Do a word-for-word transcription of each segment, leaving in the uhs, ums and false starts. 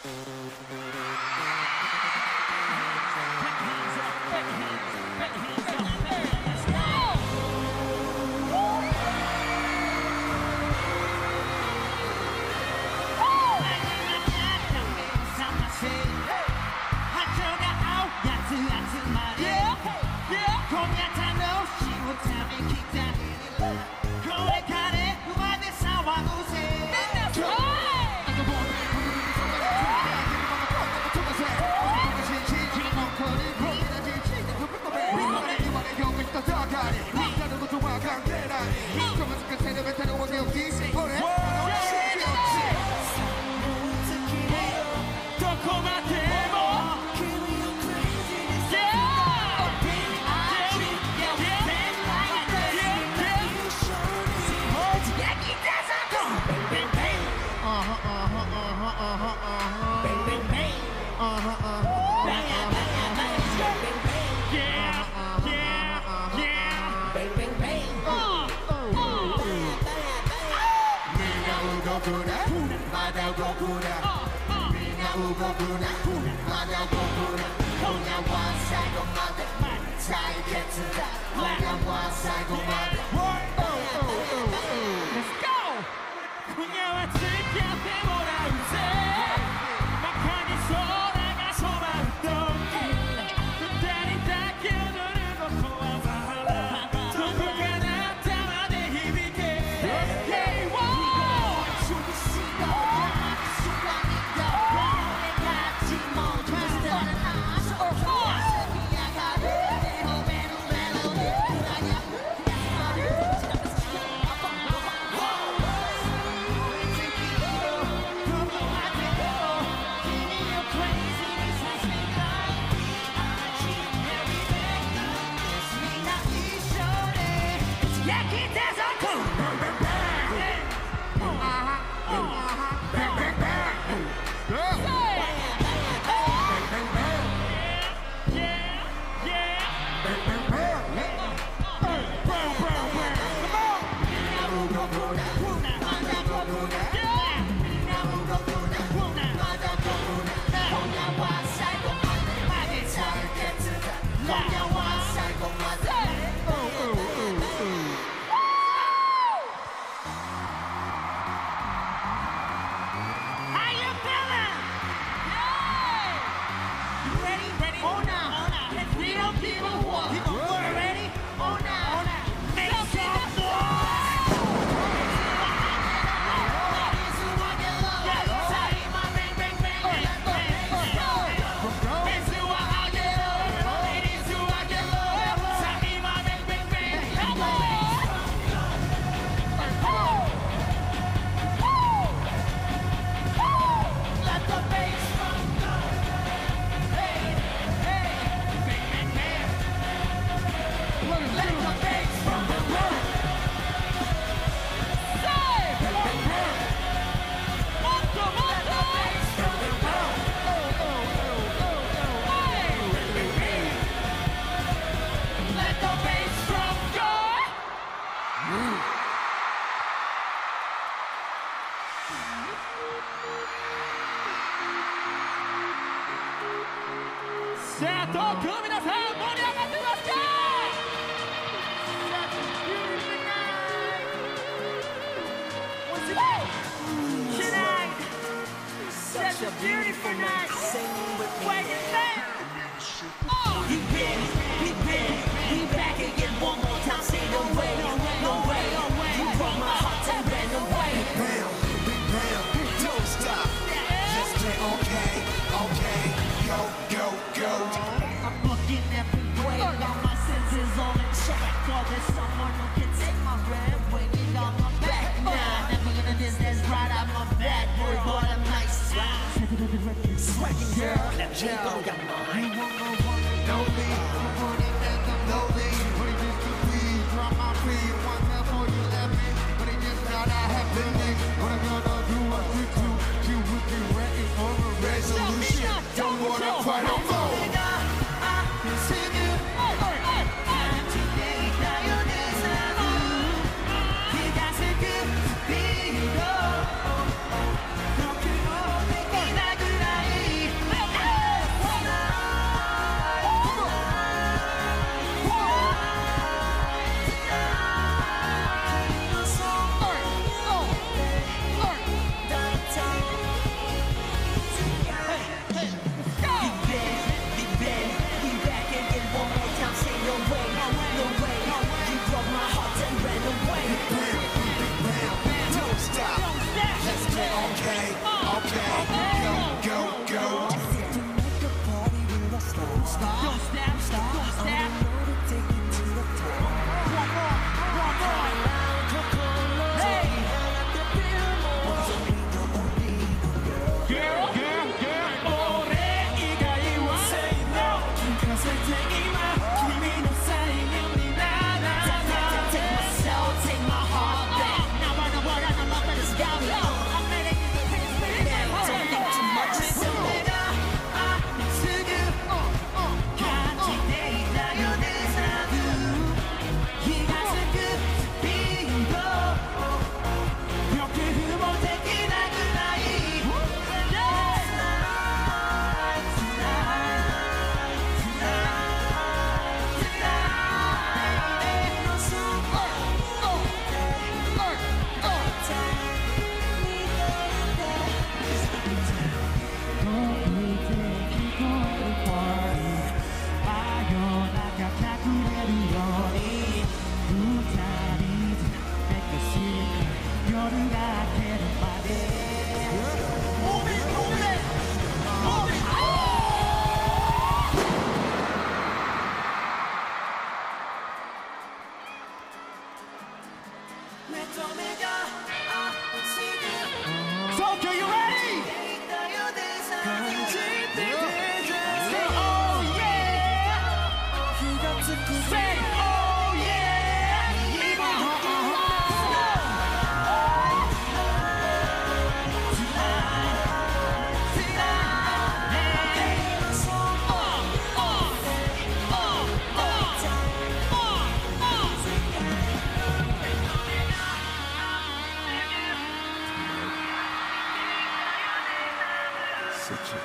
Hey!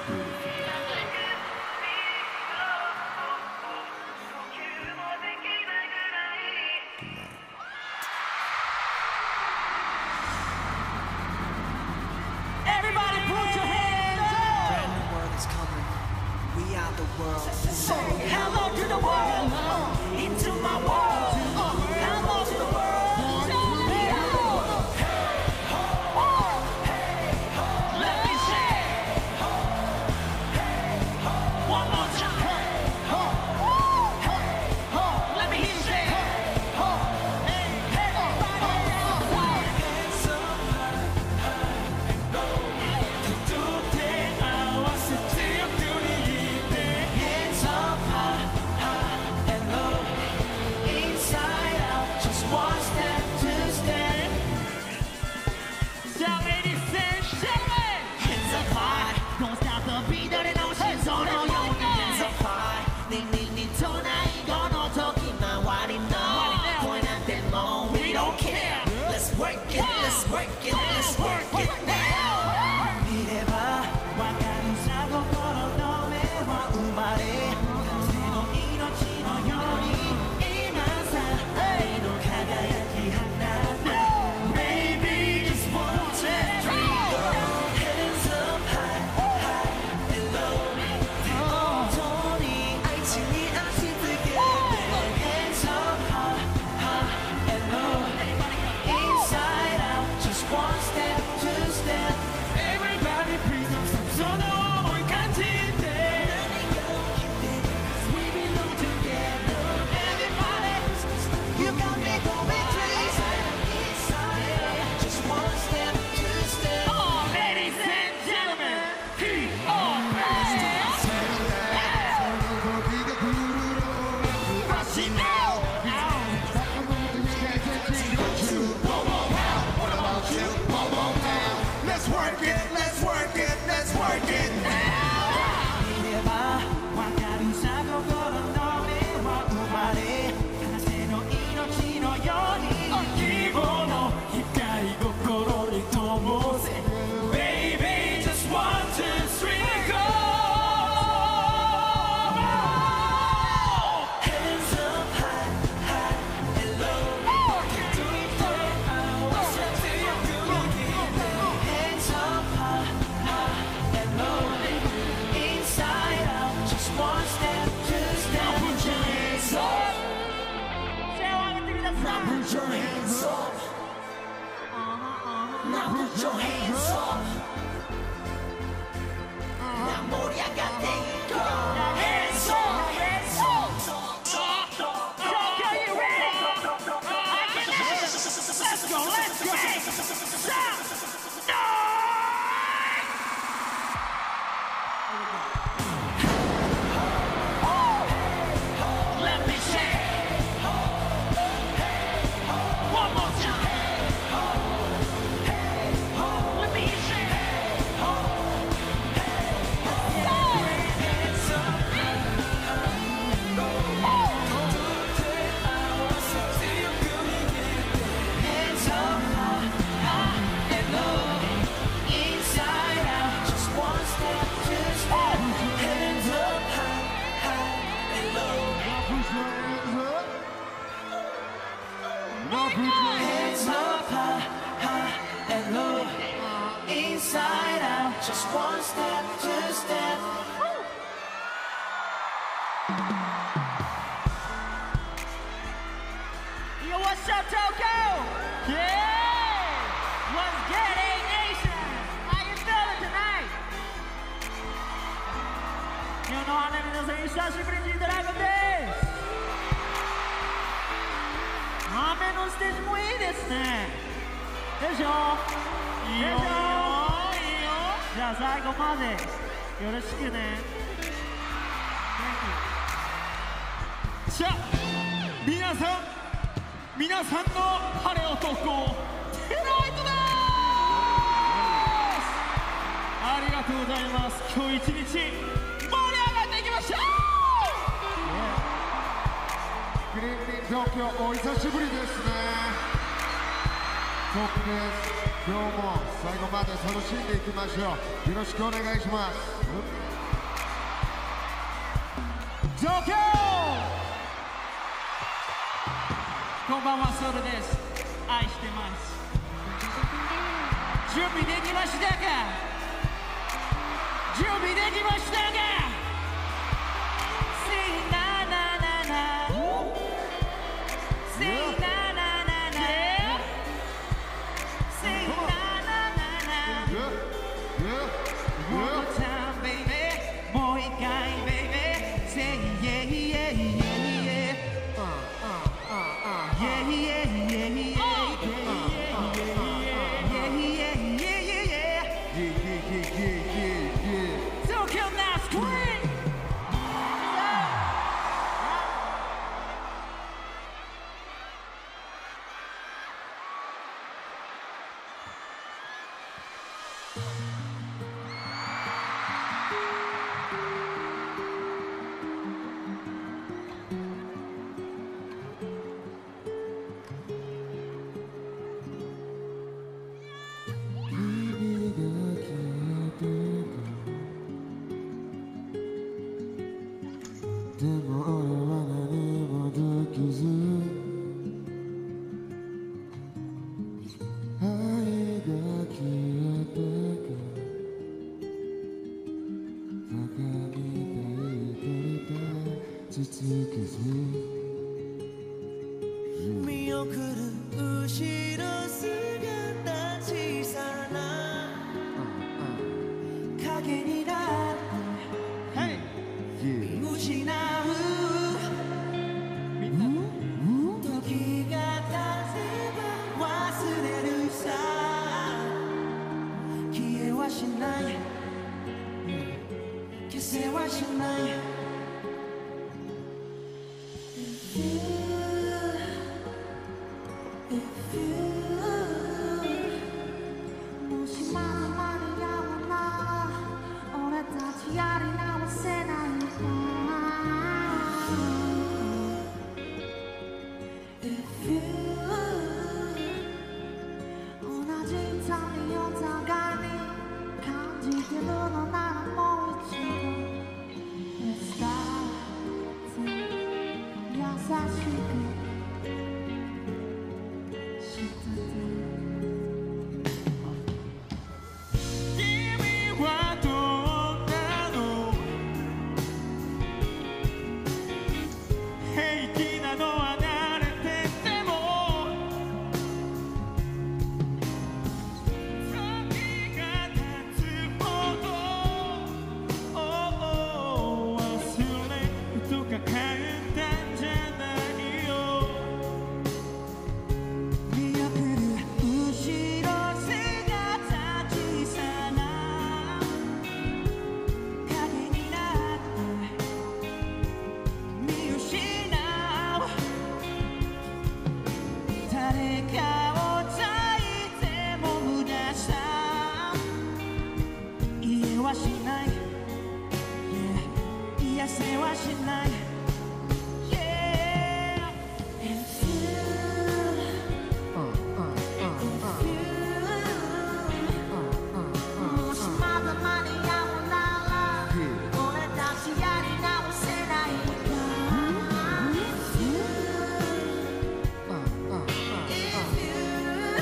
Everybody put your hands up! Brand new world is coming. We are the world. Say hello to the world. Into my world. Hello to the world. We are the world. Let me say. One more time. Let me hear you say. Work it, let's work it, let's work it now. 이래봐, 와가는 사고 걸어 너매와 우마래. 새로 이뤄진 어연이 이만사 아이로 가가야지 하나. Baby, just one, two, three, go. Hands up high, high and low. 돈이 아이치니 아시들게. Hands up high, high and low. Inside out, just one step, two step. Everybody please don't stop. So no more canteen day. We belong together. Everybody, you got me going crazy. Inside out, just one step, two step. Oh, ladies and gentlemen, he on Rushing now. Let's work it, let's work it, let's work it now. 이래봐, 와가는 사고 걸어 너매와 우마래. 하나새로 이뤄진 어연이 기본어 이까이 고코로를 도모세. Baby, just one, two, three, go. Hands up high, high and low. Hands up high, high and low. Inside out, just one step, two step. Now put your hands up. Now put your hands up. Now put your hands up. Now 머리 아가대 go. Hands up, hands up. Are you ready? I can let's go, let's go. Stop. Let me say. One more time. Let me say. Hands up high, high and low. Inside out, just one step, two step. Hands up high, high and low. Hands up high, high and low. Inside out, just one step, two step. Yo, what's up, Tokyo? Yeah! What's good, A-Nation? How you feeling tonight? 日本の花火の選手、久しぶりにドラゴンです。雨のステージもいいですね。でしょ？いいよ。いいよ。じゃあ最後までよろしくね。 さあ、皆さん、皆さんの晴れ男、テナイトです。ありがとうございます。今日一日盛り上がっていきましょう。 グリーンリン東京お久しぶりですね。トップです。 今日も最後まで楽しんでいきましょう。よろしくお願いします。 状況。こんばんは、ソウルです。愛してます。準備できましたか？準備できましたか？ Say na na na na Say na na na na Say na na na na One more time, baby もう一回 baby Say yeah yeah yeah yeah Yeah yeah yeah yeah でも俺は何もできず愛が消えてくバカみたい取りたい続けず見送る後ろ姿小さな影になって失う時が経てば忘れるさ消えはしない消せはしない もしまだ間に合うなら俺たちやり直せないか 同じ痛みを互いに感じてるのならもう一度 Let's start 優しく せはしない Yeah If you If you もしまだ間に合うなら俺たちやり直せないか If you If you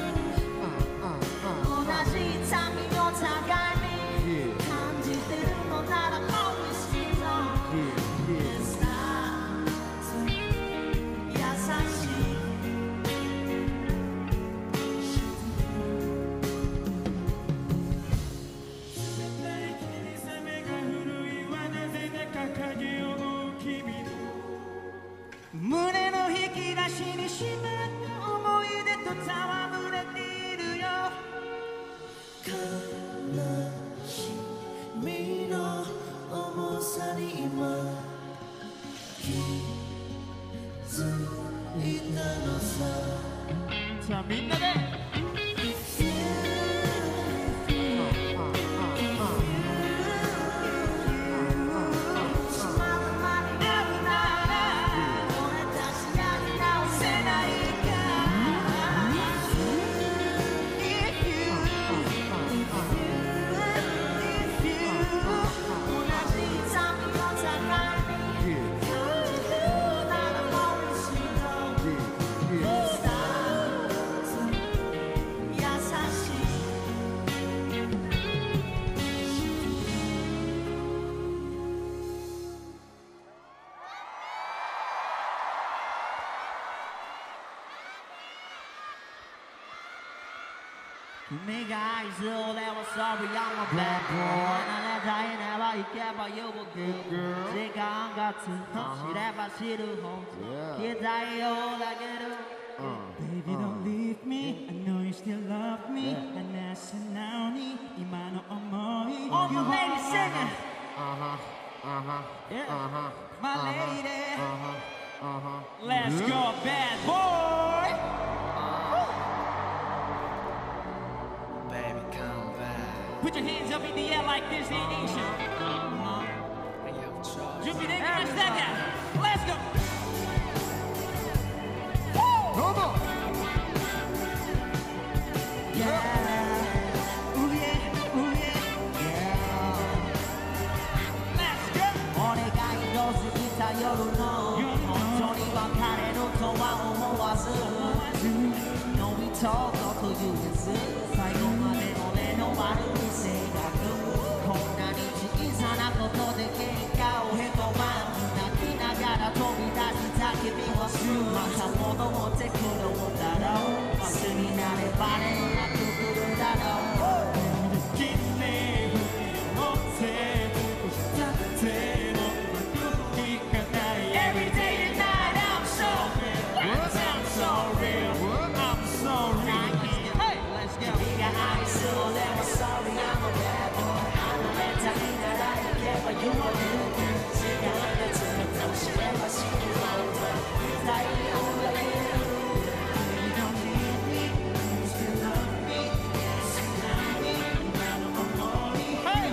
同じ痛みを互いに感じてるのならもう 胸の引き出しにしまった思い出と戯れているよ悲しみの重さに今気づいたのささあみんなで If 君が愛す俺は sorry I'm a bad boy あなたいなら行けば言う時間がつ知れば知るほど期待をだけど Baby don't leave me I know you still love me 話すなのに今の思い All the ladies singing Uh-huh, uh-huh, Yeah uh-huh, My uh-huh, lady uh-huh, uh-huh. Let's go bad boy Baby come back Put your hands up in the air like this ain't nation 준비 되기 시작해 Let's go Come on! Yeah Ooh yeah Ooh yeah Let's go 俺が移動過ぎた夜の本当に別れるとは思わず No we talk と言えず最後まで俺の悪い性格こんなに小さなことで喧嘩をへとま泣きながら飛び出した君はまた戻ってくるのだろう明日になればねなく来るだろう君をせしたっても聞かない Every day and night I'm so real I'm so real I'm sorry Hey let's go 君が愛する俺は sorry I'm a bad boy 離れたいなら行けば You are you 時間がつくと知れば知るほど期待をだけど You don't need me You still love me Yes you love me 今の想い Hey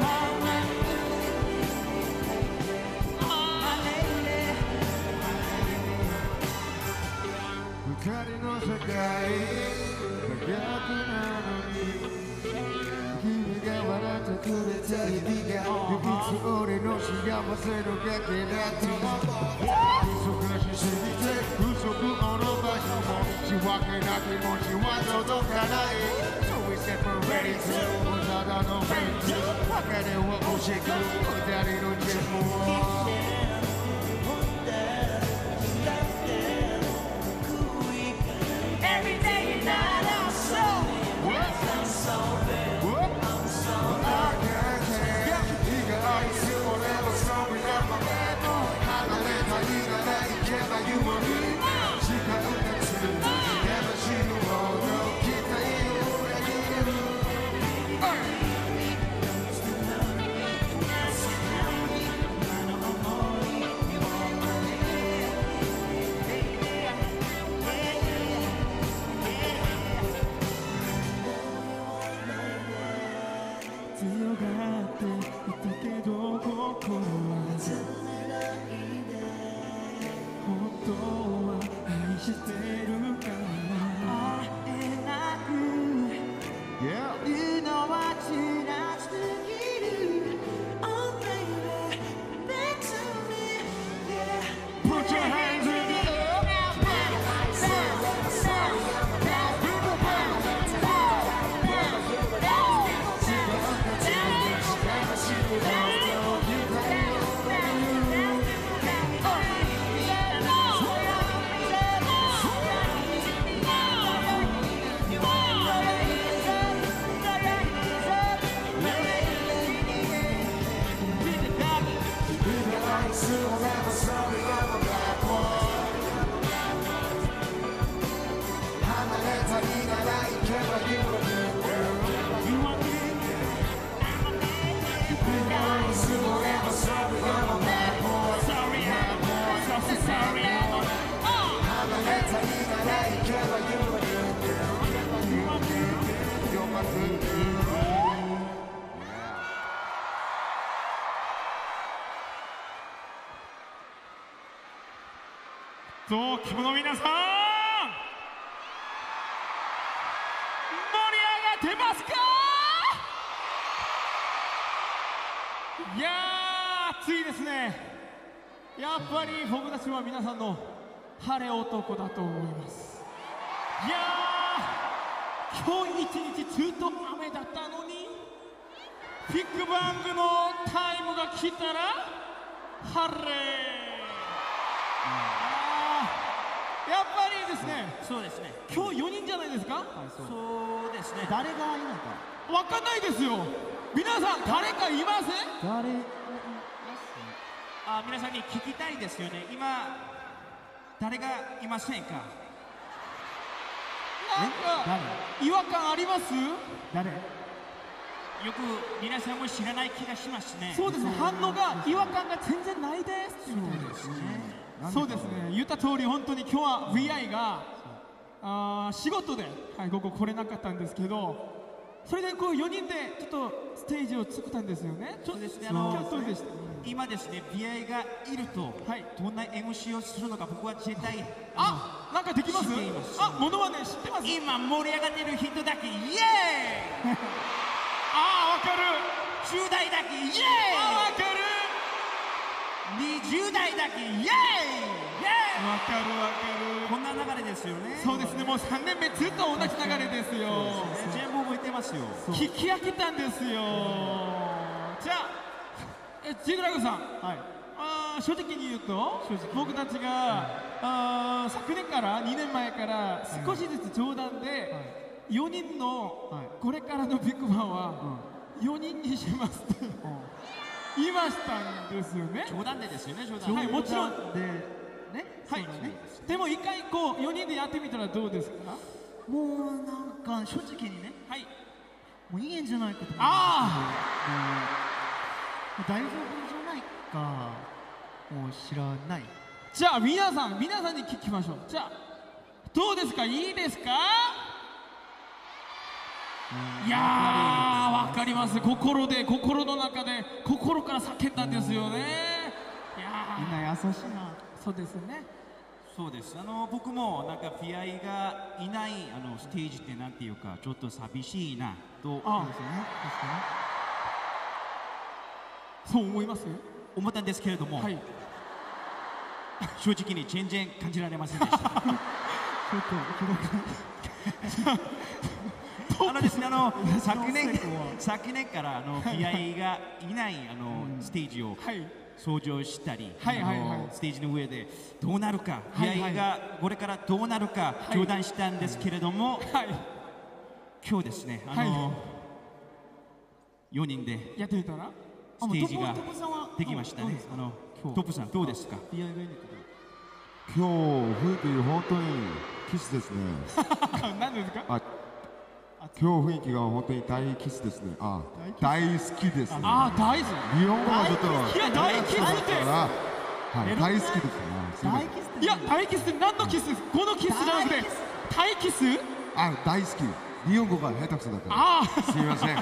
My lady 光の世界真逆なのに君が笑ってくれた日々が唯一俺の幸せのかけだって忙しすぎて不足の場所も仕分けな気持ちは届かない So we separate ただのフレンズ別れは惜しく二人のチェモ Every day and night I'm so I'm so real I'm so real 強がっていたけど心は本当は愛してるから会えなく Yeah. 言うのは辛すぎる Oh baby back to me yeah Put your hands in the air. You're my good girl. どうもの皆さん盛り上がってますか？いやー暑いですね。やっぱり僕たちは皆さんの晴れ男だと思います。いやー今日一日ずっと雨だったのにビッグバングのタイムが来たら晴れ。 やっぱりですね、 そうですね。 今日よにんじゃないですか。 そうですね。 誰がいいのかわかんないですよ。皆さん誰かいません？ 誰あ、皆さんに聞きたいですよね。今誰がいませんか？ なんか違和感あります？ 誰よく皆さんも知らない気がしますね。 そうですね、反応が違和感が全然ないです。 そうですね。 そうですね、言った通り本当に今日は ブイアイ があー仕事で、はい、ここ来れなかったんですけど、それでこうよにんでちょっとステージを作ったんですよね。ちょそうですね。あ今の日どうでした？ 今ですね、ブイアイ がいると、 はい、 どんな エムシー をするのか僕は絶対あ、なんかできます？ 知っています。 あ、モノマネ知ってます？ 今盛り上がってる人だけイエーイあー、わかる。 じゅう代だけイエーイあー、わかる。 にじゅう代だけイエーイイエーイわかるわかる。 こんな流れですよね。 そうですね、もうさんねんめずっと同じ流れですよ。 全部覚えてますよ。 聞き飽きたんですよ。じゃあ、えジグラグさん、 はい、 あー正直に言うと、僕たちが、あー昨年からにねんまえから少しずつ冗談で、よにんのこれからのビッグバンはよにんにしますって言いましたんですよね。 冗談でですよね、冗談。 はい、もちろん。 でね、 はい、でも一回こうよにんでやってみたらどうですか？ もうなんか正直にね、 はい、 もういいんじゃないかと思います。 あもう大丈夫じゃないか、もう知らない。 じゃあ皆さん皆さんに聞きましょう。じゃあどうですか？いいですか？いやー、わかります。心で心の中で心から叫んだんですよね。いやみんな優しいな。 そうですね。 そうです。あの僕もなんか ブイアイ がいないあのステージってなんていうかちょっと寂しいなとあですよね。 そう思います？ 思ったんですけれども、 はい、 正直に全然感じられませんでした。 ちょっとひどくあのですね、あの昨年昨年からあの ブイアイ がいないあのステージを想像したり、 はいはいはい、 ステージの上でどうなるか、 はいはい、 ブイアイ がこれからどうなるか冗談したんですけれども、 はい、 今日ですね、あの、はい、よにんでやってみたらステージができましたね。あのトップさんどうですか？ 今日雰囲気本当にキスですね。 何ですか？ あ、今日雰囲気が本当に大キスですね。あ、大好きですね。 あ、大好き。 日本語はちょっといや、大キスって。 はい、大好きですね。 大キスって。 いや、大キスって何のキスです？このキスじゃなくて、大キス？ あ、大好き。日本語が下手くそだから。 ああ、 すみません。はい。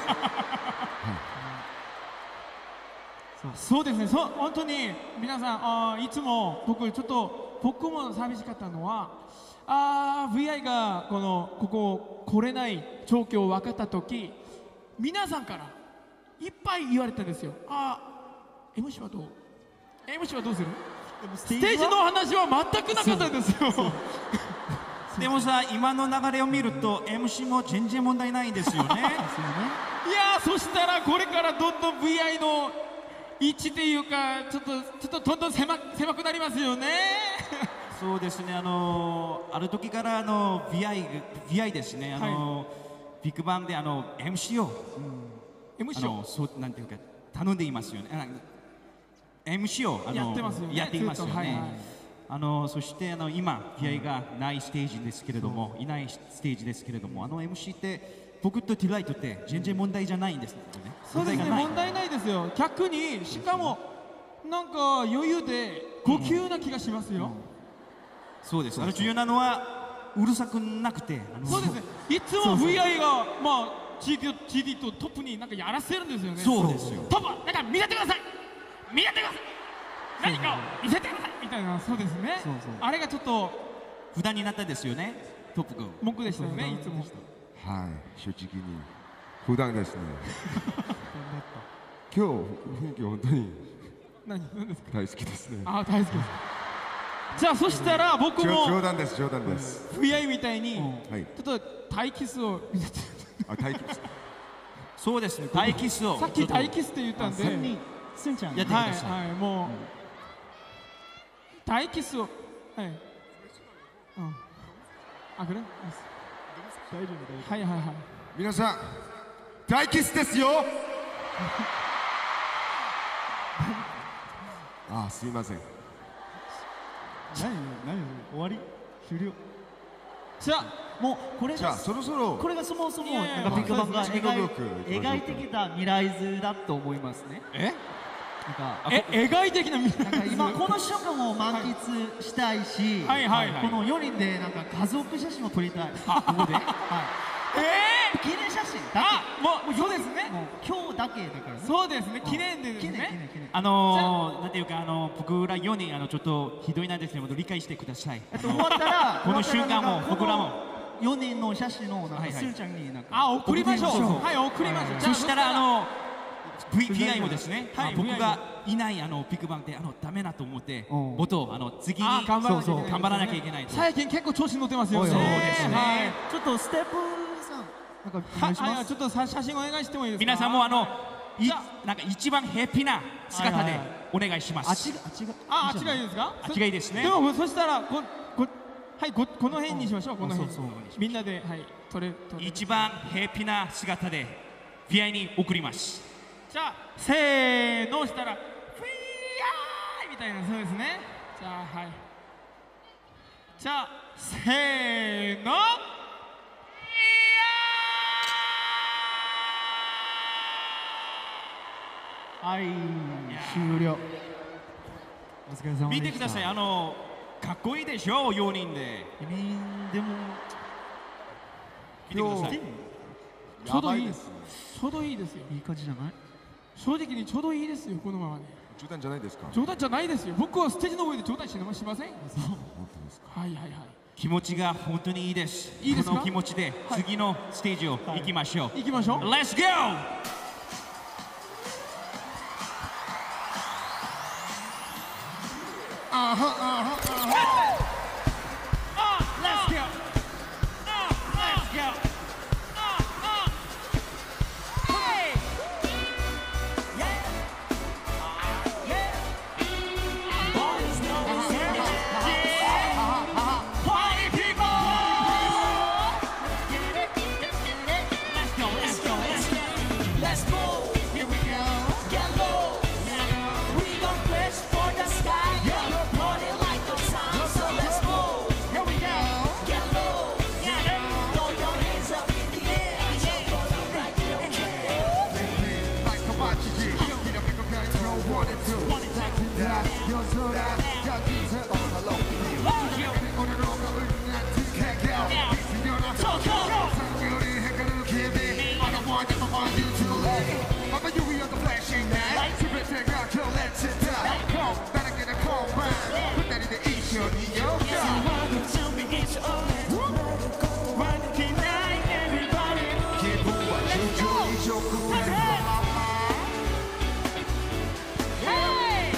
そうですね、そう本当に皆さん、あいつも僕ちょっと僕も寂しかったのは、あ ブイアイ がこのここ来れない状況を分かった時、皆さんからいっぱい言われたんですよ。あ エムシー はどう エムシー はどうする？ステージの話は全くなかったんですよ。 でもさ、今の流れを見ると エムシー も全然問題ないんですよね。 いやー、そしたらこれからどんどん ブイアイ の位置っていうかちょっとちょっとどんどん狭狭くなりますよね。 そうですね、あのある時からあの ブイアイ ブイアイ ですね、あの、はい、ビッグバンであの エムシー を、うん、 エムシー をそうなんていうか頼んでいますよね。エムシー をあのやってますよね。 やっていますよね。はいはい、 あのそしてあの今 ブイアイ がないステージですけれども、うん、いないステージですけれども、あの エムシー って僕とティライトって全然問題じゃないんですよね。 そうですね、問題ないですよ。逆にしかもなんか余裕で高級な気がしますよ。うんうん、 そうです。あの重要なのはうるさくなくて、あのそうですね。いつも ブイアイ がまあ ジーディー, ジーディー とトップになんかやらせるんですよね。 そうですよ。 トップなんか見せてください。見せてください。何かを見せてくださいみたいな。そうですね。そうそう、あれがちょっと負担になったですよね。トップ君。 文句でしたよね、いつも。 はい、正直に普段ですね。今日雰囲気本当に何何ですか？ 大好きですね。 あ、大好きです。じゃあそしたら僕も冗談です冗談です。 ブイアイ みたいに、 はい、 ちょっと大キスを見せて。 あ、大キス。 そうですね。大キスを。 さっき大キスって言ったんで。 さんにんすんちゃんやってください。 はいはい、もう大キスを、はい。 うんあ그래大丈夫大丈夫はいはいはい皆さん大キスですよあすいません何何終わり終了じゃあもうこれがじゃあそろそろこれがそもそもいやいやなんかビッグバンがそうですね描い次のブロック描いてきた未来図だと思いますね。 えなんかえ描いてきな未来なんか今この瞬間を満喫したいし、 はいはいはいこのよにんでなんか家族写真を撮りたい。ここで、はい。 え記念写真ー、 だあもうけ。 そうですねもう今日だけだからね。 そうですね記念でです記念記念ね記念。 あのー、なんていうか、あの僕らよにん、あのちょっとひどいなんですけど、理解してください。 えっと終わったらこの瞬間も僕らもよにんの写真をなんはいはいかすーちゃんになんかあ送りましょう送りましょうはい送りましょうじゃあそしたらあの ブイピーアイ もですね、 はいあ僕がいないあのビッグバンであのダメだと思って、 うんもっとあの次にあ頑張らなきゃいけない頑張らなきゃいけないと。 最近結構調子に乗ってますよねそうですねはいちょっとステップさんなんかお願いします。 はいはいちょっとさ写真お願いしてもいいですか皆さんもあのいじゃなんか一番ヘッピーな姿ではいはいお願いします。 あっちがあっちがああっちいいじゃないがいいですかあっちがいいですねでもそしたらここはいここの辺にしましょうこの辺そうそうみんなではい撮れ撮れ一番ヘッピーな姿で ピーアイ に送ります。 じゃあせーのしたらフィーアーみたいなそうですねじゃあはいじゃあせーのはい終了。お疲れ様でした。 見てください、あのかっこいいでしょよにんで。 よにんでも見てください。 ちょうどいいやばですねちょうどいいですよいい感じじゃない？ 正直にちょうどいいですよこのままで冗談じゃないですか冗談じゃないですよ僕はステージの上で冗談しましません本当ですかはいはいはい気持ちが本当にいいです。 いいですかこの気持ちで次のステージを行きましょう。 行きましょう Let's go! あはあはあは Let's go! Let's go! Party people! Let's go, let's go, let's go. Let's move. Here we go. Get low. We gon' flex for the sky. Yeah. Party like no time. So let's move. Here we go. Get low. Yeah. Throw your hands up in the air. Jump on the right, okay. like a watch it get up and go back to one and two One and two. your soda got these on the low on the road not to check out you're not So go. you're in heck of a kid I don't want to want you to late Mama you we are the flashing light to be take out till let's it die come better get a call back put that in the east your yo Tell me it's all right tonight, everybody. keep on watching you your cool Hey!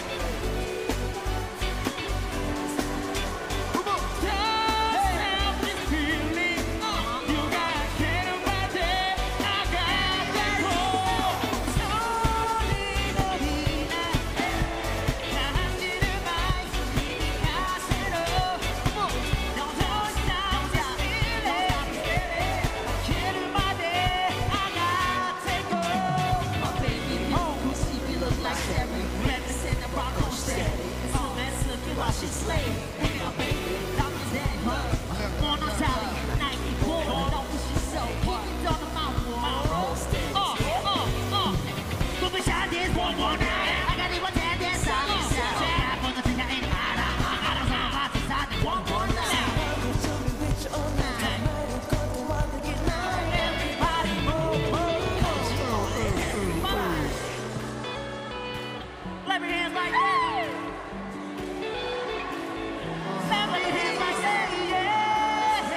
Have this feeling. You gotta get about it. I got that hope. Slowly, slowly,感じる前に聞かせろ。Don't stop this feeling. 消えるまで上がってこう。My baby, who she be look like Sherry. Represent the Bronco steady. Oh, let's look at what she's slaying. Hey, my baby, I'm his daddy. On the tally, Nike boy. Don't push yourself. Keep it on the mountain. Uh, uh, uh. Go be shot this one more night. I got it one day, that's all it's out. Yeah, put the finger in the eye. I got a sound about to side. One more night. Everybody move, move. Everybody. Clap your hands like that. Clap your hands like that, yeah.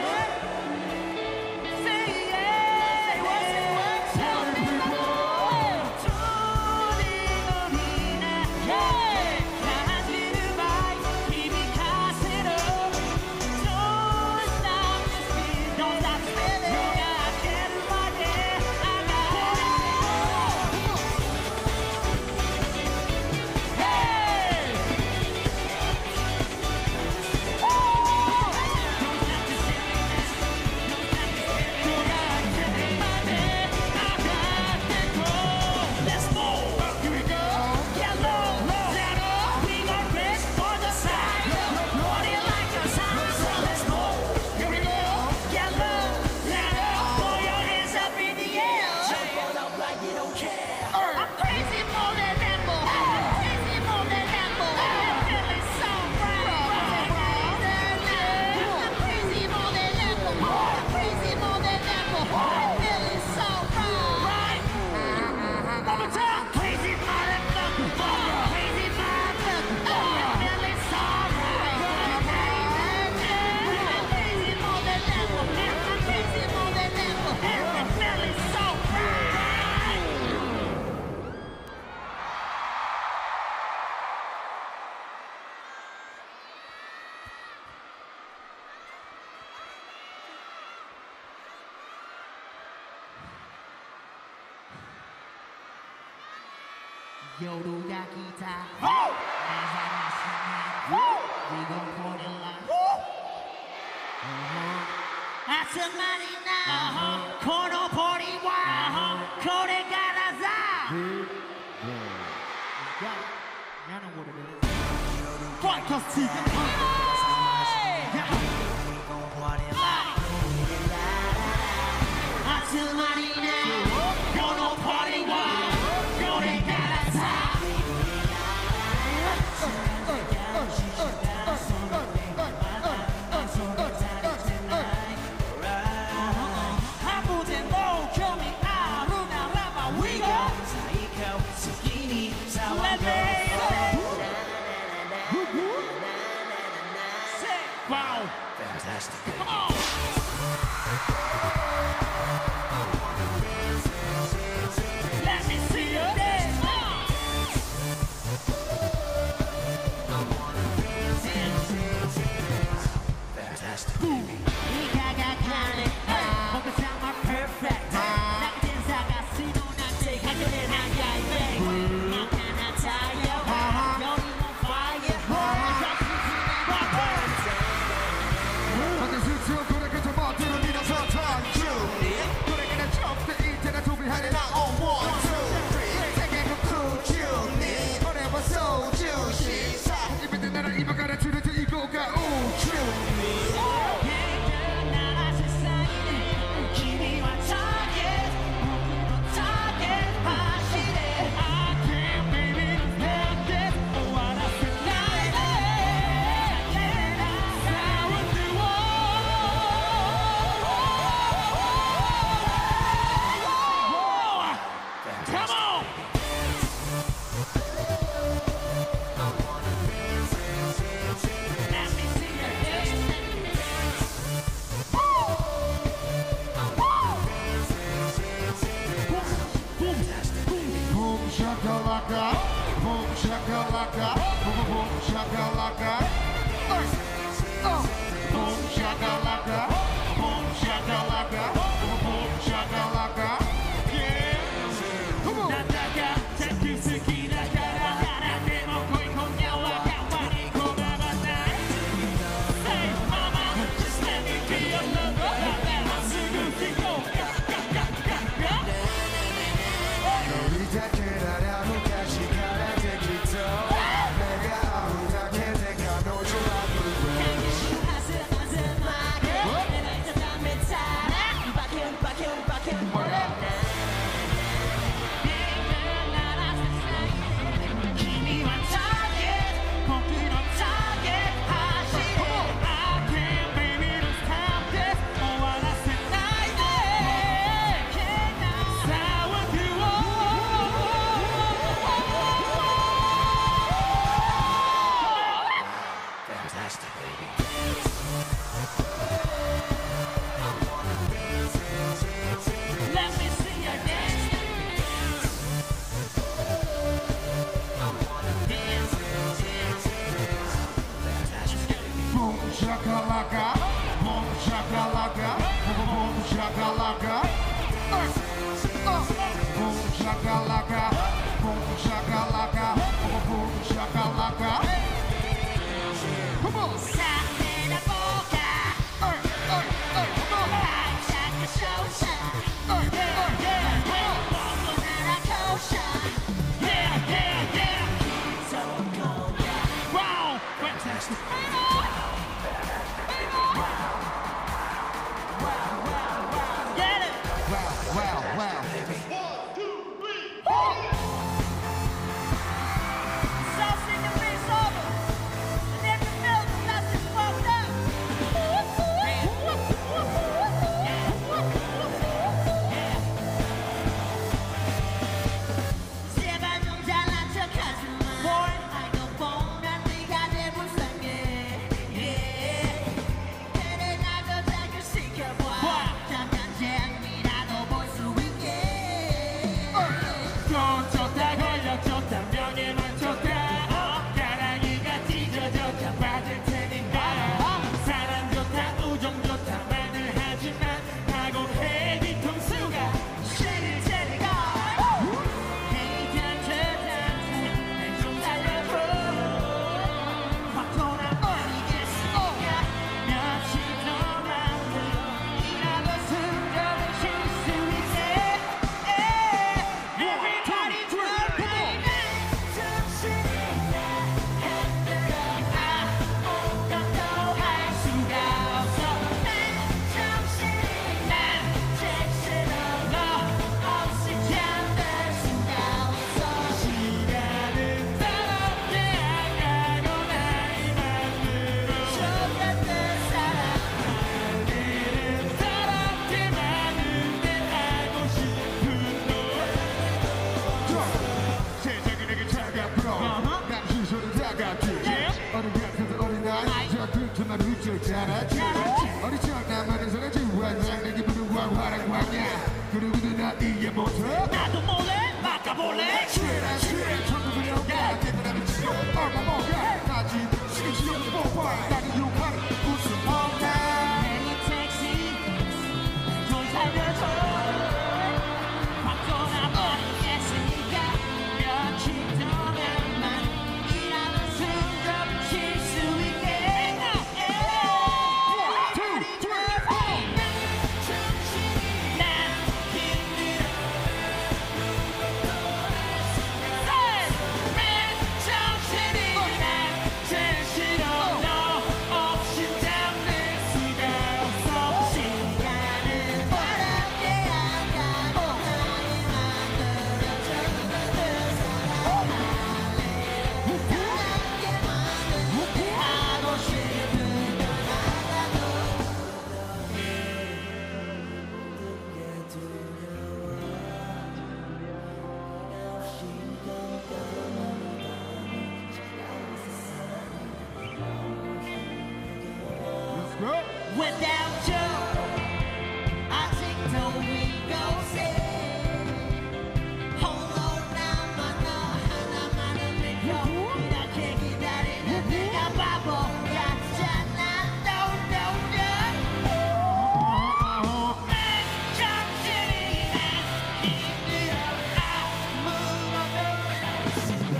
Say yeah. What's it, what's it? Tell the people. Truly, Lorena, yeah. 感じる前、響かせろ。Don't stop this beat, don't stop this feeling. 開けるまで上がれ。Hey! 夜が来た目覚ましが We gon' put it like 集まりなこのポリはこれからさ Y'all know what it is. Fantastic. Wow. Fantastic. Come on. Let me see you dance. Fantastic. shakalaka, boom boom shakalaka, boom shakalaka, boom shakalaka, boom boom shakalaka, yeah, come on. なんだかチェック好きだから誰でも恋今夜は変わりこままない Say mama, just let me be your lover まっすぐ行こうガッガッガッガッガッ乗りたけなら昔からできそう目が合うだけで彼女は 말을 줄 잘하지 어리적 나만의 사라진 환상 내게 부는 광활한 광야 그리고도 나 이해 못해 나도 몰래 막아볼래 슈레라 슈레 천국을 여가 대단하면 지옥 얼마 뭐가 가지 시간 지옥 뽀뽀 나는 욕하는 무슨 멍나 Any taxi 좀 살려줘 바꿔나 버리겠으니까 며칠 동안만 일하는 순간 쉴 수 있게 Without you, 아직도 이곳에 홀로 남아 너 하나만을 믿고 이렇게 기다리는 내가 바보 같잖아. No, no, no. 내 정신이 난 힘들어 아무것도 내 정신이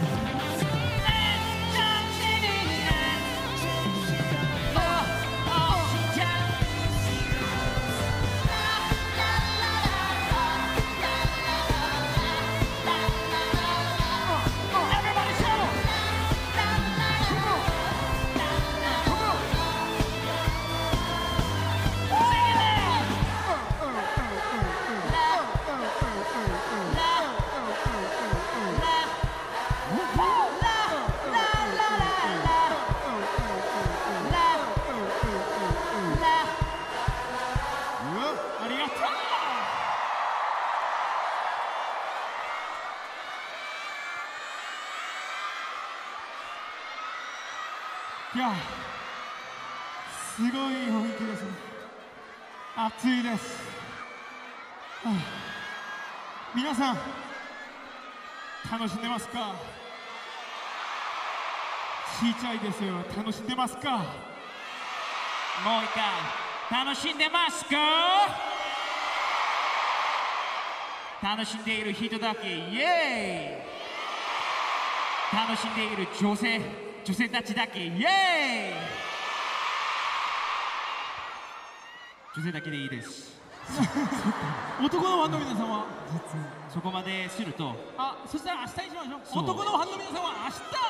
いやすごい雰囲気ですね暑いです、はあ、皆さん楽しんでますかちっちゃいですよ楽しんでますかもう一回楽しんでますか楽しんでいる人だけイエーイ楽しんでいる女性女性たちだけイエーイ女性だけでいいです男のファンの皆さんはそこまでするとあそしたら明日にしましょう男のファンの皆さんは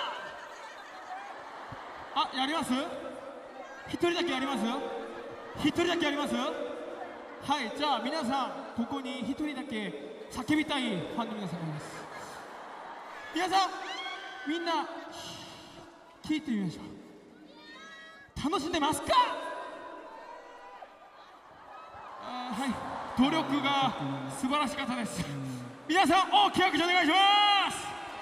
明日あやります一人だけやります一人だけやりますはいじゃあ皆さんここに一人だけ叫びたいファンの皆さんがいます皆さんみんな聞いてみましょう楽しんでますかあはい努力が素晴らしかったです皆さん大きな拍手お願いします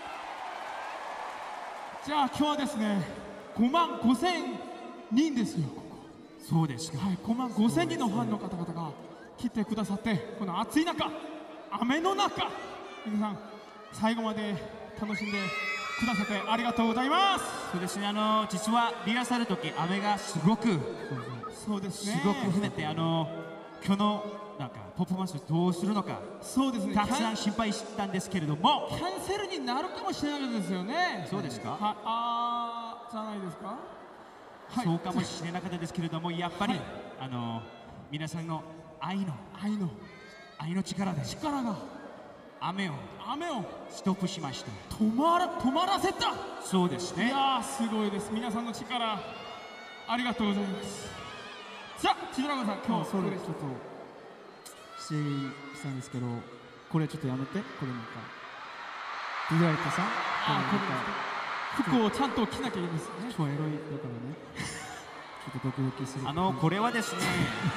じゃあ今日はですねごまんごせんにんですよここそうですか、はい、ごまんごせんにんのファンの方々が来てくださってこの暑い中雨の中皆さん最後まで楽しんでくださってありがとうございますそうですねあの実はリハーサルの時雨がすごくそうですねすごく降ってあの今日のなんかパフォーマンスどうするのかそうですねたくさん心配したんですけれどもキャンセルになるかもしれないですよねそうですかはあじゃないですか、はい、そうかもしれなかったですけれどもやっぱり、はい、あの皆さんの愛の愛の愛の力で力が雨を雨をストップしました止まら止まらせたそうですねいやーすごいです皆さんの力ありがとうございますじゃあ千ドラゴンさん今日そうですちょっと指定したんですけどこれちょっとやめてこれなんかディライトさんあこれ服をちゃんと着なきゃいいですね超エロいだからねちょっとドキドキするあのこれはですね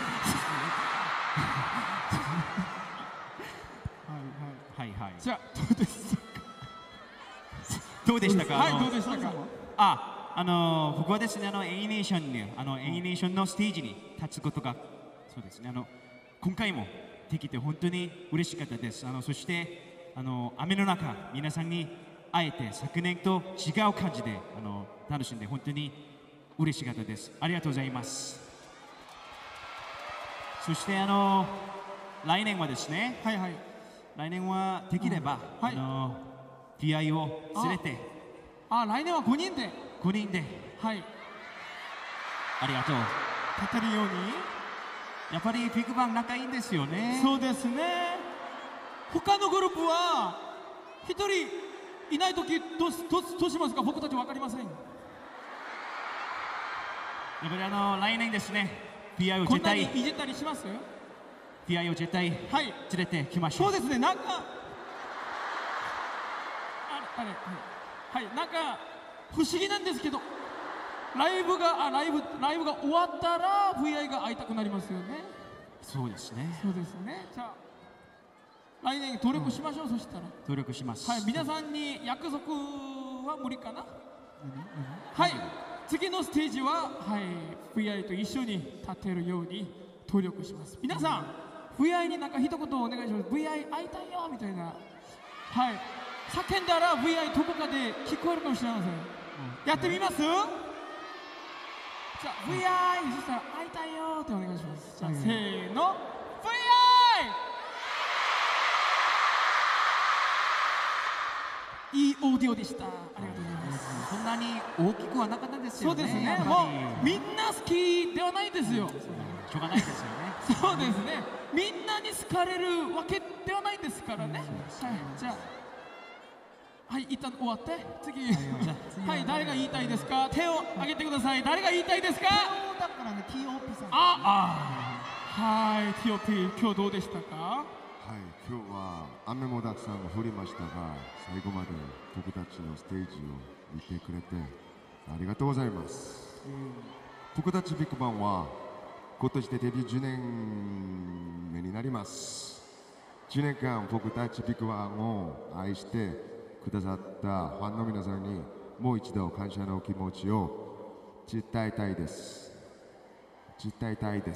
はいはい。じゃあどうですか。どうでしたか。はいどうでしたか。あ、 あの僕はですね、あの A ネーションにあの A ネーションのステージに立つことが、そうですね、あの今回もできて本当に嬉しかったです。あのそしてあの雨の中皆さんに会えて昨年と違う感じであの楽しんで本当に嬉しかったです。ありがとうございます。そしてあの来年はですね、 はいはい。 来年はできれば、 うんはい、 あの ピーアイ を連れて、 あ、来年はごにんで、 ごにんで、 はい、 ありがとう。 立てるように。 やっぱりビッグバン仲いいんですよね。 そうですね。他のグループは一人いないときどうどうどうしますか。僕たちわかりません。やっぱりあの来年ですね、ピーアイ をこんな絶対にいじったりします。 ピーアイ を絶対はい連れてきましょう。 そうですね。なんかあれあれはい、はい、なんか不思議なんですけど、ライブがあライブライブが終わったら ブイアイ が会いたくなりますよね。 そうですね。 そうですね。じゃあ来年努力しましょう。うん、そしたら努力します。 はい、皆さんに約束は無理かな。はい、次のステージは、はい、ブイアイ と一緒に立てるように努力します。皆さん ブイアイ になんか一言お願いします。 ブイアイ 会いたいよみたいな、はい、叫んだら ブイアイ どこかで聞こえるかもしれません。うん、やってみます。じゃあ ブイアイ そしたら会いたいよってお願いします。じゃあ、せーの ブイアイ いいオーディオでした。ありがとうございます。 そんなに大きくはなかったですよね。 そうですね。もうみんな好きではないですよ。 しょうがないですよね。 そうですね。みんなに好かれるわけではないですからね。はい、じゃあ、はい、一旦終わって次、はい、誰が言いたいですか。手を挙げてください。誰が言いたいですか。 だからね、ティーオーピー さん。 ああ、はい、ティーオーピー 今日どうでしたか。 はい、今日は雨もたくさん降りましたが、最後まで僕たちのステージを見てくれてありがとうございます。うん、僕たちビッグバンは今年でデビューじゅうねんめになります。じゅうねんかん僕たちビッグバンを愛してくださったファンの皆さんにもう一度感謝の気持ちを伝えたいです。伝えたいです。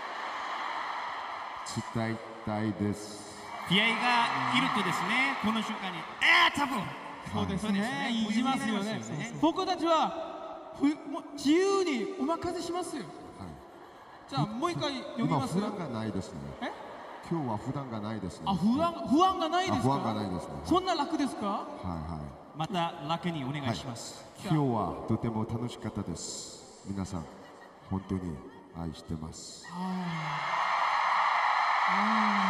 伝えたいです。 ピーアイ がいるとですね、この瞬間にえー多分そうですね、言いますよね。 そうそう僕たちはふもう自由にお任せしますよ。はい、じゃあもう一回読みます。 今普段がないですね。え？今日は普段がないですね。 あ、不安不安がないですか。 不安がないですね。 そんな楽ですか。 はいはい。 また楽にお願いします。 はい、今日はとても楽しかったです。皆さん本当に愛してます。ああ、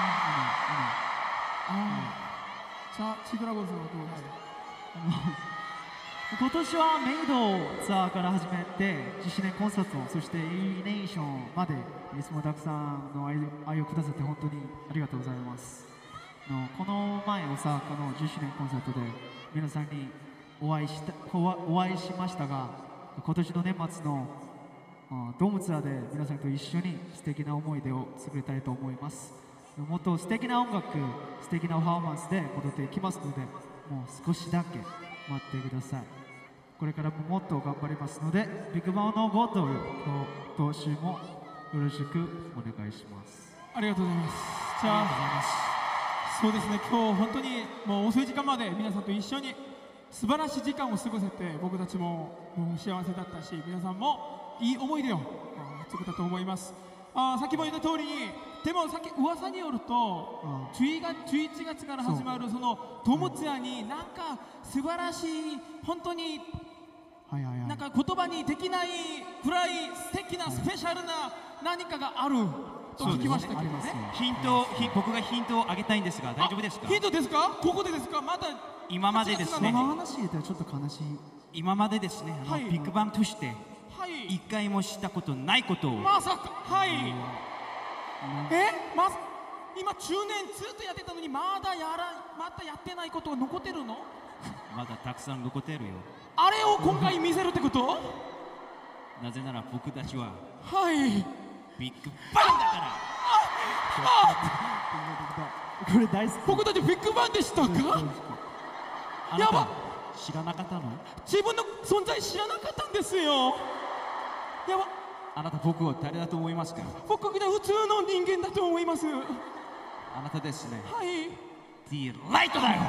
ああ、じゃあチグラゴンさんはどうですか。 今年はメイドツアーから始めてじゅっしゅうねんコンサート、そして E ネーションまでいつもたくさんの愛, 愛をくださって本当にありがとうございます。のこの前大阪のじゅっしゅうねんコンサートで皆さんにお会いしたお会いしましたが、今年の年末のドームツアーで皆さんと一緒に素敵な思い出を作りたいと思います。もっと素敵な音楽、素敵なパフォーマンスで戻っていきますので、もう少しだけ待ってください。これからももっと頑張りますので、ビッグバンのごと今年もよろしくお願いします。 ありがとうございます。じゃあ、そうですね、今日本当にもう遅い時間まで皆さんと一緒に素晴らしい時間を過ごせて、僕たちももう幸せだったし、皆さんもいい思い出を作ったと思います。あ、さっきも言った通りに、でもさっき噂によると、じゅういちがつから始まるそのドームツアーになんか素晴らしい、本当になんか言葉にできないくらい素敵なスペシャルな何かがあると聞きましたけどね。 ヒント、僕がヒントをあげたいんですが大丈夫ですか。 ヒントですか。ここでですか。また今までですね、 この話言ったらちょっと悲しい。 今までですね、あのビッグバンとして一回もしたことないことを、 まさか、はい、え、まさ今中年ずっとやってたのにまだやらまたやってないことが残ってるの。 まだたくさん残ってるよ。 あれを今回見せるってこと。 なぜなら僕たちははいビッグバンだから。 これ大好き。 僕たちビッグバンでしたか。やば知らなかったの？ 自分の存在知らなかったんですよ。やば。 あなた僕を誰だと思いますか？ 僕が普通の人間だと思います。 あなたですね。 はい。 ティーライトだよ。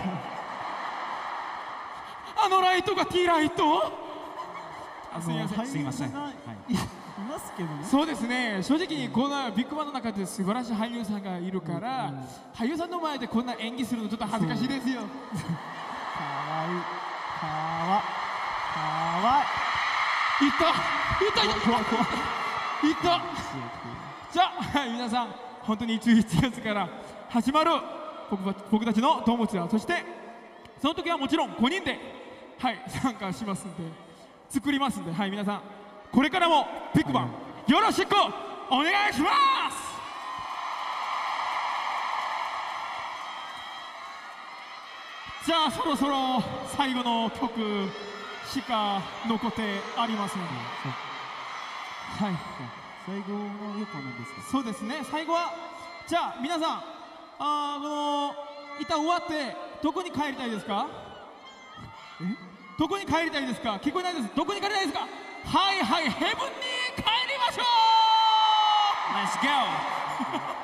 あのライトがティーライト？あ、すみません。 すいません。はい。 いますけどね。 そうですね。正直にこんなビッグバンの中で素晴らしい俳優さんがいるから、うんうん、俳優さんの前でこんな演技するのちょっと恥ずかしいですよ。かわいい。 かわかわい。いったいったいった怖い怖い。いった。じゃあ皆さん本当にじゅういちがつから始まる僕僕たちのドームツアー、そしてその時はもちろんごにんではい参加しますんで、作りますんで、はい皆さんこれからもビッグバン、はい、よろしくお願いします。じゃあそろそろ最後の曲しか残ってありません。はい。 最後の横なんですか？ そうですね。最後はじゃあ皆さん、あの一旦終わってどこに帰りたいですか？え？どこに帰りたいですか？聞こえないです。どこに帰りたいですか？はいはい、ヘブンに帰りましょう。 Let's go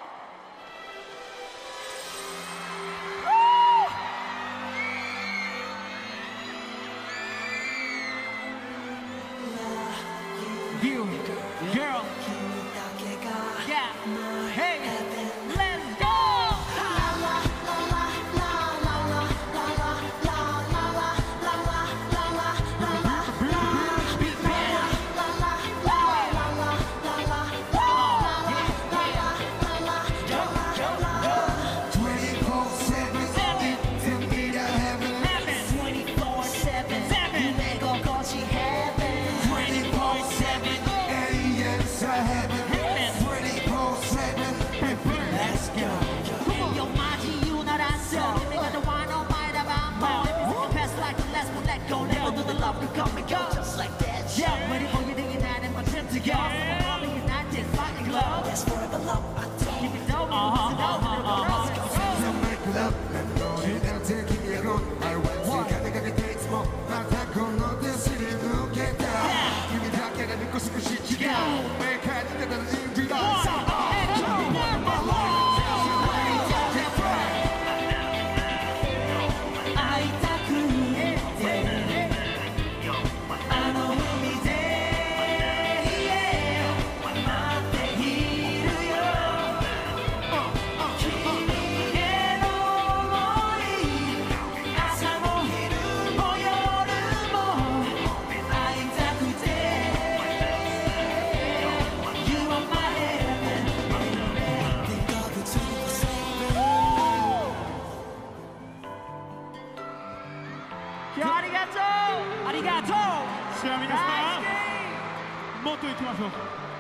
もっと行きましょう。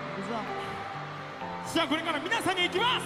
じゃあこれから皆さんに行きます。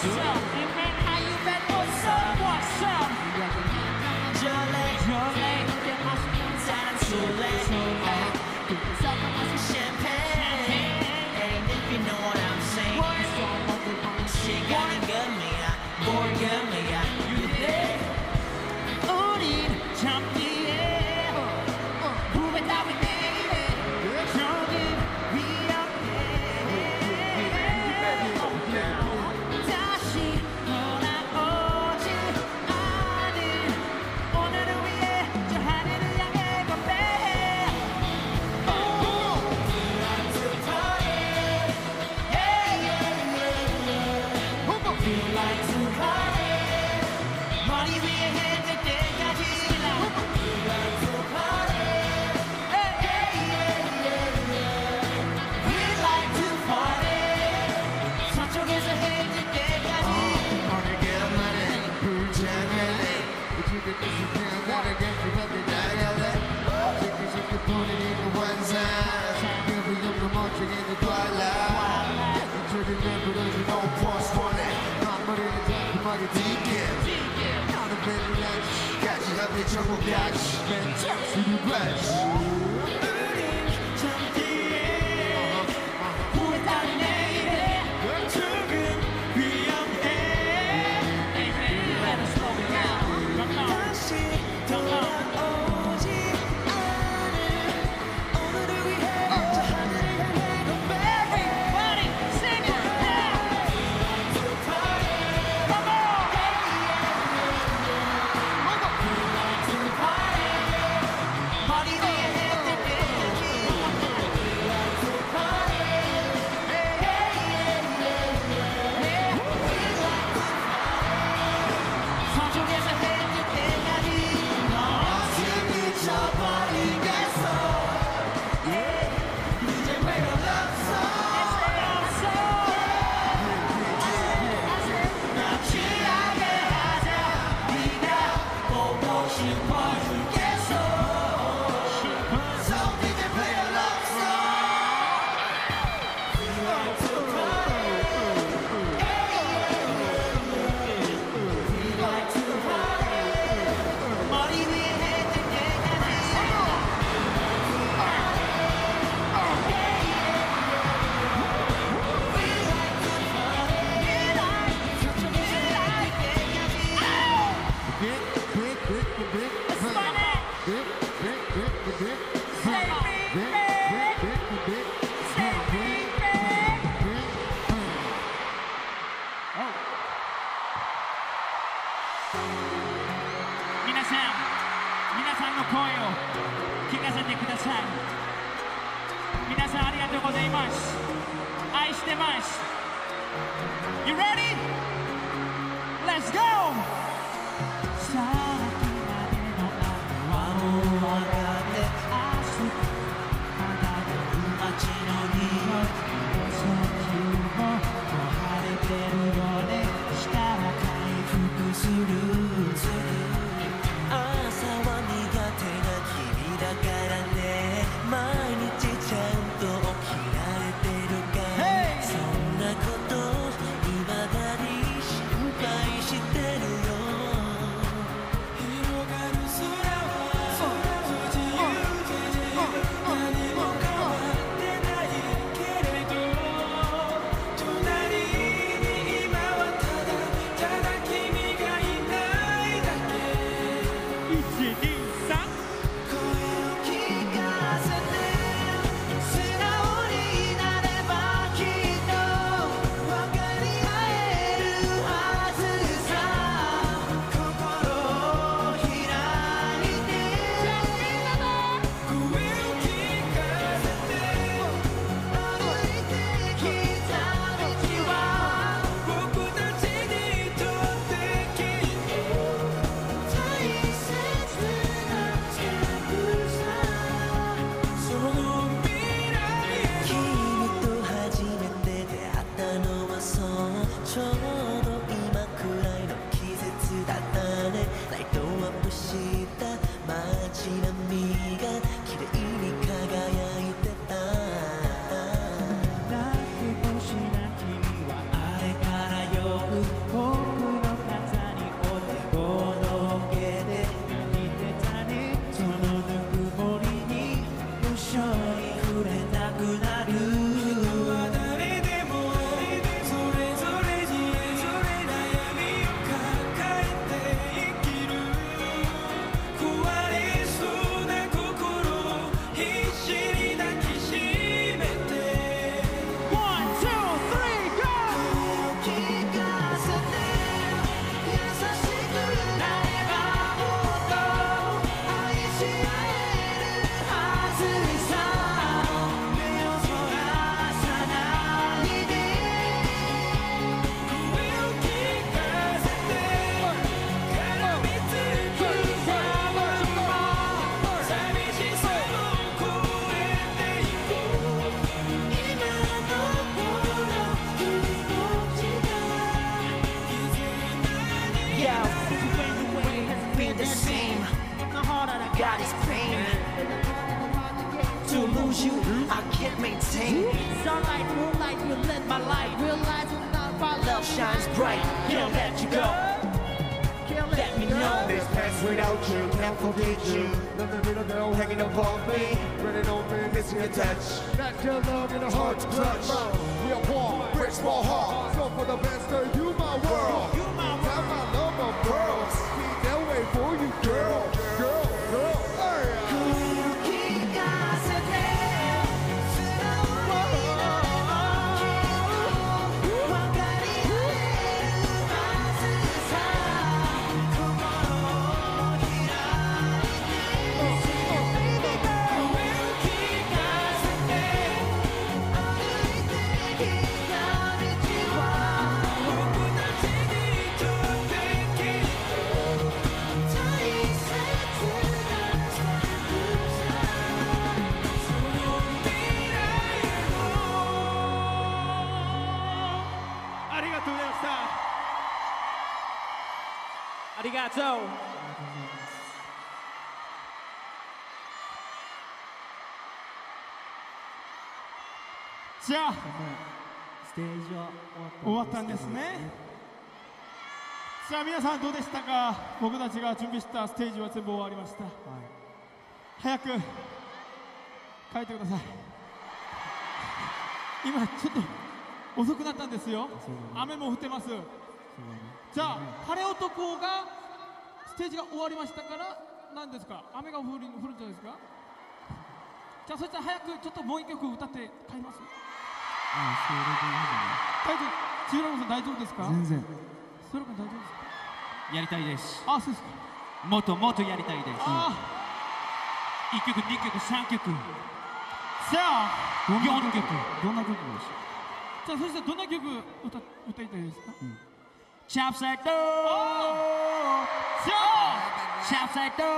up? Hey man, how you been? What's up? What's up? Jolly, Jolly, time too late. Champagne, and if you know what I'm saying. She got a gun me, boy gun me, you there? 우린 잠기에 후회 따위 내일에 저긴 위험해 다시 돌아오지 않은 오늘을 위해 저 하늘을 향해 건배 Feel like to party. 머리 위에 해질 때까지 Feel like to party. We like to party 서쪽에서 해질 때까지 오래간만에 불장할래 우주가 뜻이 나를 갱신받게 나갈래 시끌시끌 분위기가 완성 여기 없는 멋지게도 twilight 이쪽에 내버려진 no plus one 앞머리를 잡고 말이 뒷길 나는 배를 난 같이 함께 저거까지 맨 잡수를 후회 따위 내일에 조금 위험해. Let us slow it down Come on 다시 돌아오지 않은 오늘을 위해 저 하늘을 향해 건배. Everybody sing it now Come on 머리 위에 해질 때까지 서쪽에서 해질 때까지 어떻게 미쳐버리겠어 이제 왜가 없어 나 취하게 하자 네가 보고 싶어 죽겠어 So 이제 왜가 없어 머리 위에 해질 때까지 Big, big, big, big, big, Spin it. big, big, big, big, big, Say big, big, big, big, big, big, Say big, big, big. big, big. 皆さん皆さんの声を聞かせてください。皆さんありがとうございます。愛してます。 You ready? Let's go! さっきまでのあはもう分かって明日まだ街の匂いそっも晴れてるよねしたら回復する朝は苦手な君だからね毎日ちゃんと起きられてるかいそんなこと未だに心配してるよ広がる空は can't maintain. Sunlight, moonlight, you lit my light. Realize it's not about Love shines bright, can't let you go. Let me know This past without you, can't forget you. Nothing little girl hanging above me. Running on me, missing your touch. Not your love in a hard to clutch. We are one, break small heart. So for the best of you, my world. You my world. Time I love my girls. Keep that way for you, girl. Girl, girl, hey. Arigato.じゃあステージは終わったんですね。さあ皆さんどうでしたか。僕たちが準備したステージは全部終わりました。はい、早く帰ってください。今ちょっと遅くなったんですよ。雨も降ってます。じゃあ晴れ男がステージが終わりましたから何ですか。雨が降る降るんじゃないですか。じゃあそしたら早くちょっともう一曲歌って帰ります。 ああ、それでいいじゃない。 大丈夫。千浦さん大丈夫ですか。 全然。 それから大丈夫ですか。 やりたいです。 あ、そうですか。 もっともっとやりたいです。 ああ、いっきょくにきょくさんきょくさあよんきょくどんな曲でしょう。じゃあそしたらどんな曲歌歌いたいですか。 チャプサイドじゃあチャプサイド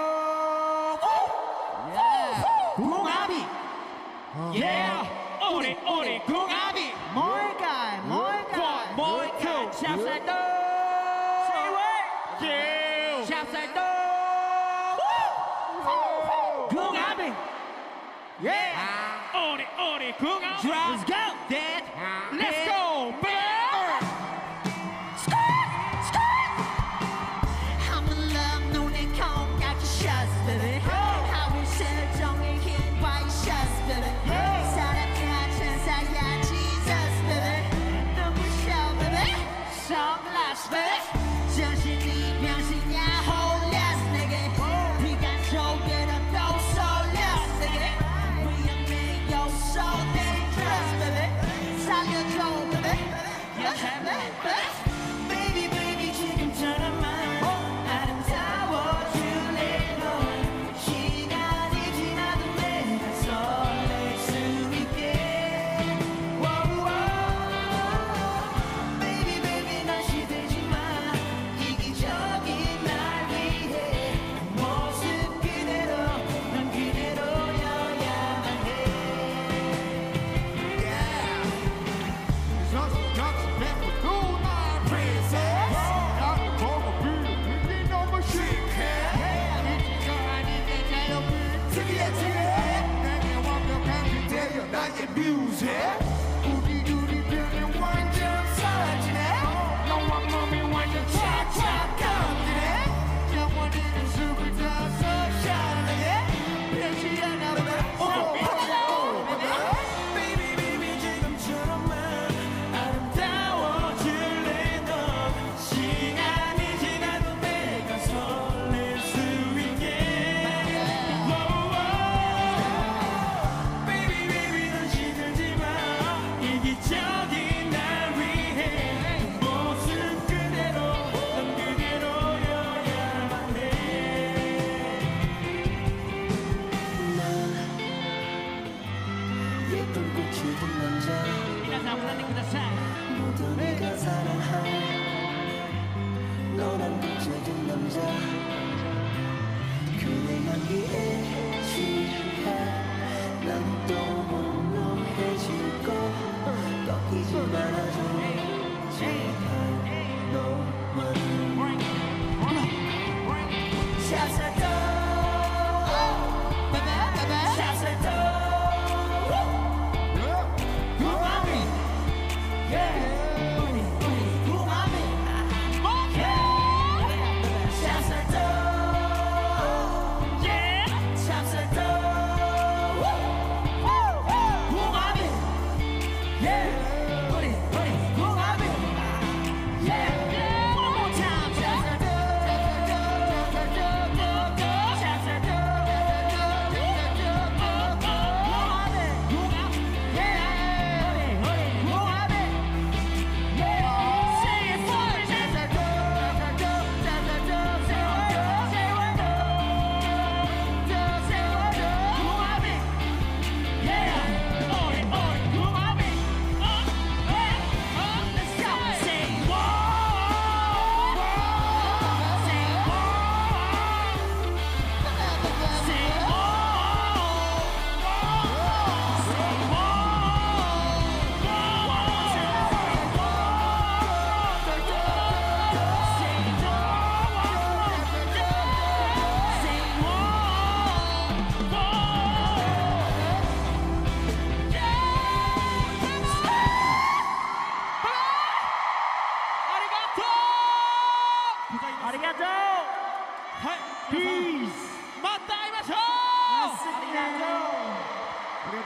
グガビイエーオリオリグガビもう一回もう一回もう一回チャプサイドチャプサイドグガビイエーオリオリグガビ Let's go Dead Let's go baby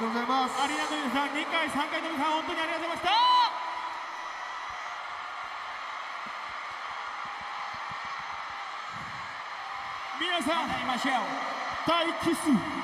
とうございます。 アリーナの皆さん、にかいさんかいの皆さん、本当にありがとうございました。皆さん、 会いましょう。 大キス